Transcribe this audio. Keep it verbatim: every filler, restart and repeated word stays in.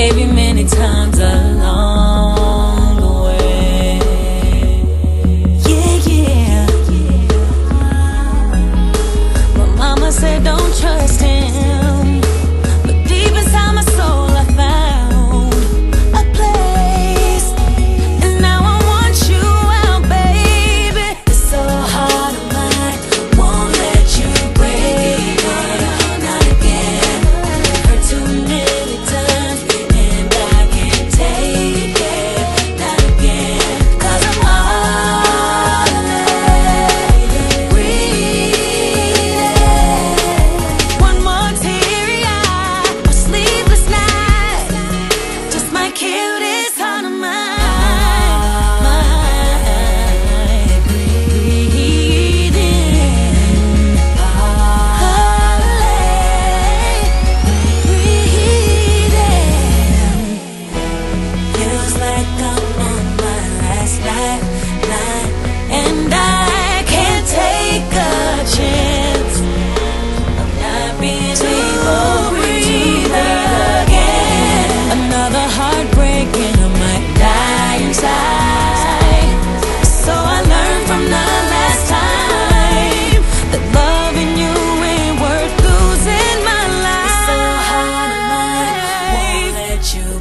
gave you many times along the way. Yeah, yeah. My mama said don't trust him, but deep inside my soul I found a place, and now I want you out, baby. It's so hard of mine, won't let you break it. Not again, hurt too many times, and I can't take it. Not again, 'cause I'm all breathing. One more teary-eye or sleepless night just might kill this heart of mine. My breathing, breathing. Feels like I'm on my last night, night, and I can't take a chance of not being able to breathe again. Another heartbreak and I might die inside. So I learned from the last time that loving you ain't worth losing my life. It's so hard on mine, won't let you